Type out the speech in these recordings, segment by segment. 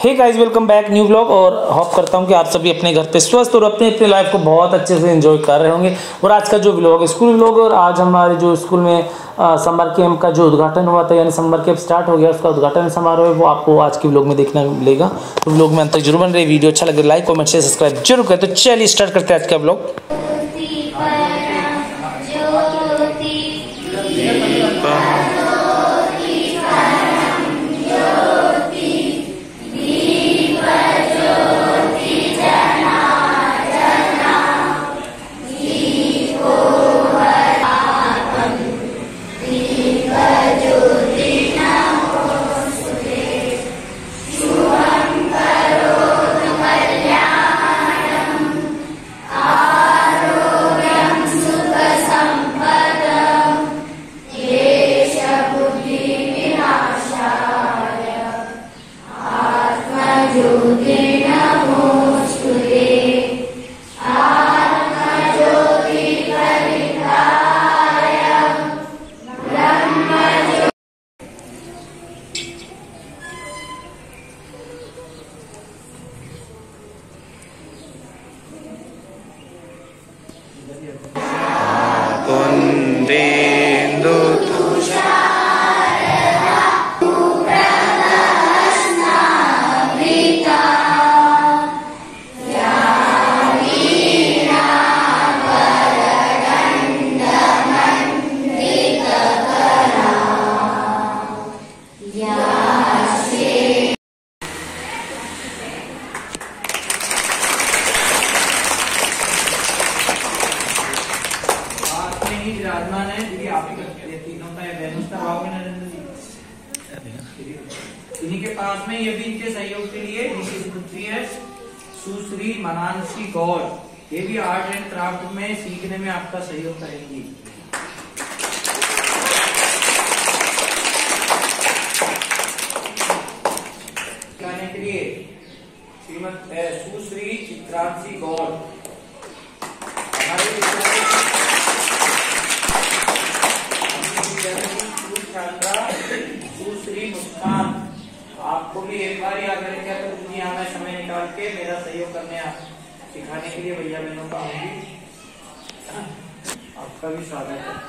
हे guys, welcome back new blog. और hope करता हूँ कि आप सभी अपने घर पे स्वस्थ और अपने अपने लाइफ को बहुत अच्छे से एंजॉय कर रहे होंगे। और आज का जो ब्लॉग है स्कूल ब्लॉग, और आज हमारे जो स्कूल में समर कैंप का जो उद्घाटन हुआ था, यानी समर कैंप स्टार्ट हो गया, उसका उद्घाटन समारोह है, वो आपको आज के ब्लॉग में देखने मिलेगा। तो ब्लॉग में अंत तक जरूर बन रही। वीडियो अच्छा लगे लाइक कमेंट शेयर सब्सक्राइब जरूर करें। तो चलिए स्टार्ट करते हैं आज का ब्लॉग। विराजमान है दीदी, आप ही तीनों का बैलेंस करवाओगे नरेंद्र जी। इन्हीं के पास में ये भी इनके सहयोग के लिए इनकी पुत्री है सुश्री मनांशी गौर, ये भी आर्ट एंड क्राफ्ट में सीखने में आपका सहयोग करेंगी। सिखाने के लिए श्रीमती सुश्री चित्रांशी गौर, सुश्री मुस्कान, आपको भी एक बार याद रखेंगे तो दीदी यहाँ में समय निकाल के मेरा सहयोग करने सिखाने के लिए भैया बहनों का होंगी। आपका भी स्वागत है।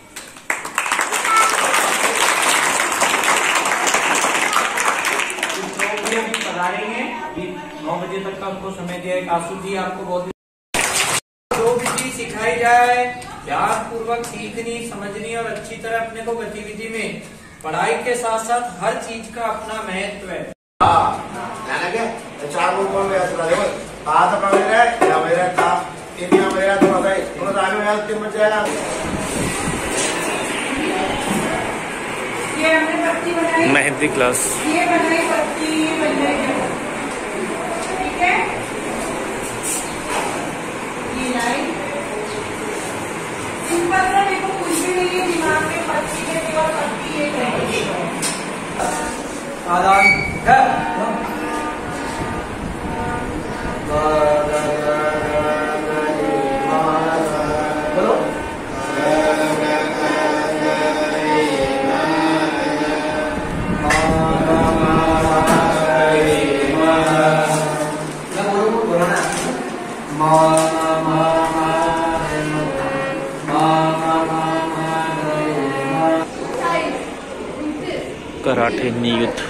पधारेंगे 9 बजे तक का उनको समय दिया है। आशु जी आपको बहुत जो भी चीज सिखाई जाए ध्यान पूर्वक सीखनी समझनी और अच्छी तरह अपने को गतिविधि में, पढ़ाई के साथ साथ हर चीज का अपना महत्व है। मेहंदी क्लास ये बनाई पत्ती, ये बन जाएगी, ठीक है। ये लाइन सिंपल सा, देखो कुछ भी नहीं है दिमाग में, पत्ती के केवल पत्ती ये करेंगे। कराटे नियुक्त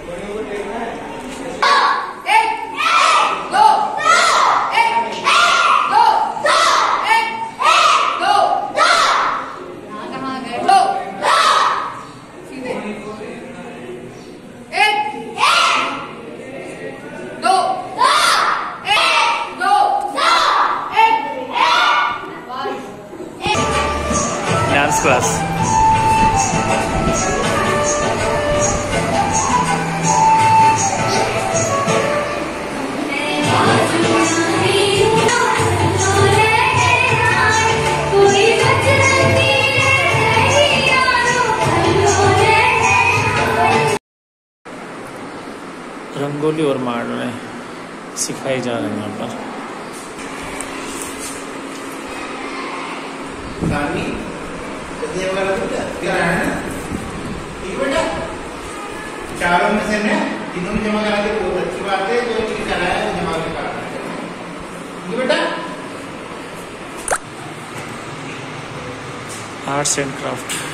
डांस क्लास। रंगोली और मांडने सिखाई जा रही है यहाँ पर। चारों में से मैं तीनों में जमा करा के बहुत अच्छी बात है, जो चीज कर रहा है वो जमा के करा है बेटा। Arts and craft.